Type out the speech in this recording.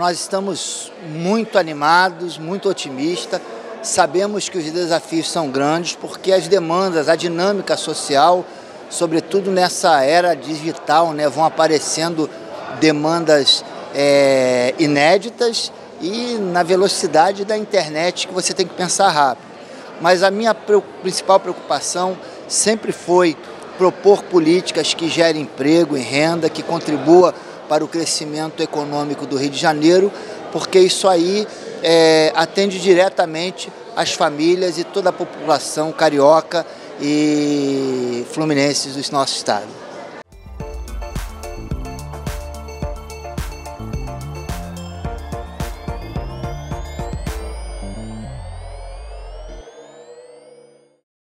Nós estamos muito animados, muito otimistas. Sabemos que os desafios são grandes porque as demandas, a dinâmica social, sobretudo nessa era digital, né, vão aparecendo demandas inéditas e na velocidade da internet que você tem que pensar rápido. Mas a minha principal preocupação sempre foi propor políticas que gerem emprego e renda, que contribua para o crescimento econômico do Rio de Janeiro, porque isso aí atende diretamente as famílias e toda a população carioca e fluminenses do nosso estado.